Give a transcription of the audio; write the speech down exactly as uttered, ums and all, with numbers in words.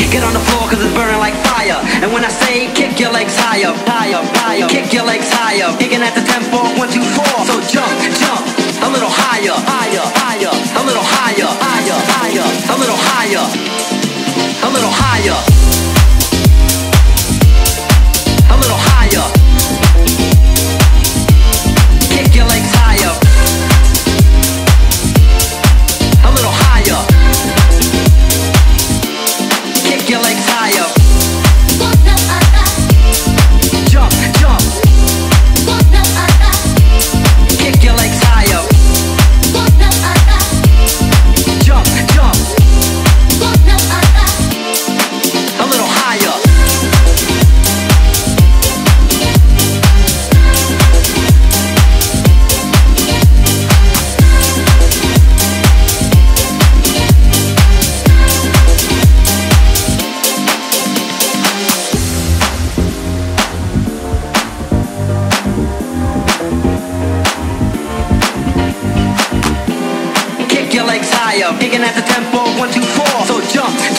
Get on the floor cause it's burning like fire. And when I say kick your legs higher, higher, higher, kick your legs higher, kicking at the tempo, one, two, four. So jump, jump, a little higher, higher, higher, a little higher, higher, higher, a little higher, a little higher, a little higher. Kick your legs higher, a little higher. Kick your legs higher. Jump, jump. Kick your legs higher. Jump, jump. A little higher. Kicking at the tempo, one, two, four. So jump,